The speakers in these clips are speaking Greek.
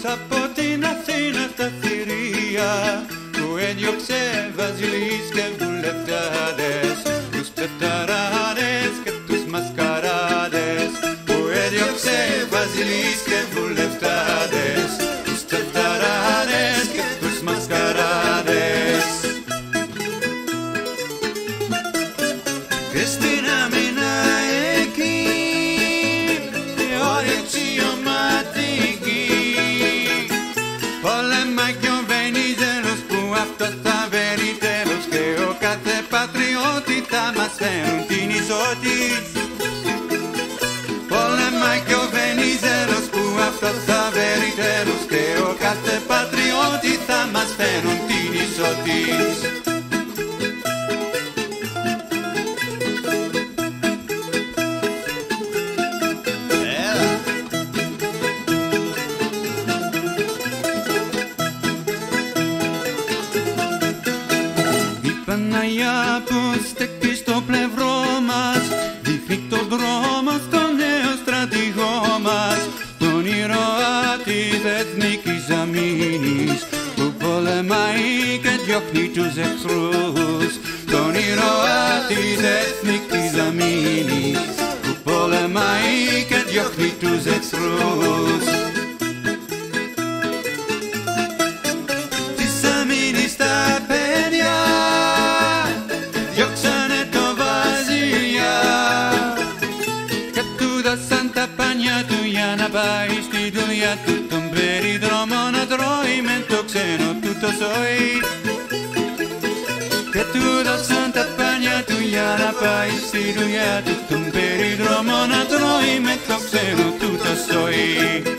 από την Αθήνα στα θηρία που έδιωξε βασιλείς και βουλευτάδες, τους πεφταράδες και τους μασκαράδες, που έδιωξε βασιλείς και βουλευτάδες, τους πεφταράδες και τους μασκαράδες. Και στην άμυνα εκεί όρια αξιωματική πολεμάει κι ο Βενιζέλος που αυτός θα βαίνει τέλος, και ο κάθε πατριώτη θα μας φέρουν την ισότης. Πολεμάει κι ο Βενιζέλος που αυτός θα βαίνει τέλος, και ο κάθε πατριώτη θα μας φέρουν την ισότης. Παναγιά που στέκει στο πλευρό μας, δείχνει τον δρόμο στο νέο στρατηγό μας, τον ήρωα της εθνικής αμήνης που πολεμάει και διώχνει τους εχθρούς, τον ήρωα της εθνικής αμήνης που πολεμάει και διώχνει τους εχθρούς. Της αμήνης τα παιδιά διώξανε το βασιλιά και του δώσαν τα πάνια του για να πάει στη δουλειά του, τον περιδρόμο να τρώει με το ξένο του το σόι. Και του δώσαν τα πάνια του για να πάει στη δουλειά του, τον περιδρόμο να τρώει με το ξένο του το σόι.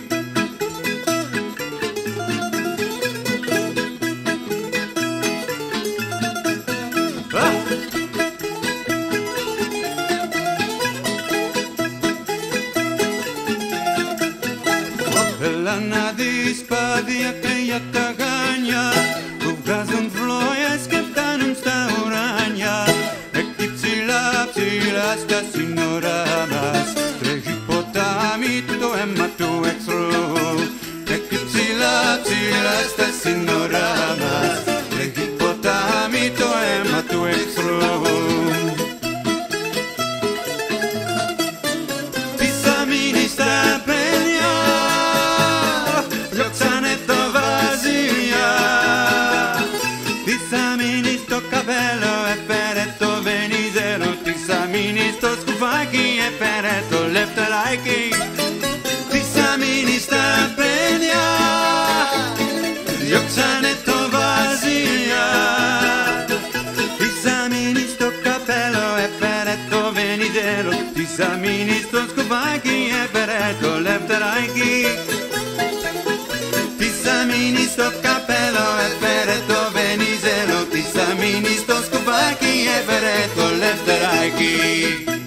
Έλα να δεις πάδια και για τα γάνια που βγάζουν φλόγες και φτάνουν στα ουράνια. Εκεί ψηλά ψηλά στα σύνορά μας τρέχει ποτάμι το αίμα του εχθρού. Εκεί ψηλά ψηλά στα σύνορά μας τρέχει ποτάμι το αίμα του εχθρού. Της αμήνης τα παιδιά διώξανε το βασιλιά, της αμήνης το καπέλο έφερε το Βενιζέλο, της αμήνης το σκουφάκι έφερε το λεφτεράκι. Της αμήνης τα παιδιά διώξανε το βασιλιά, της αμήνης το καπέλο έφερε το Βενιζέλο, της αμήνης το σκουφάκι έφερε το λεφτεράκι. Της αμήνης το καπέλο έφερε το Βενιζέλο, της αμήνης το σκουφάκι έφερε το λεφτεράκι.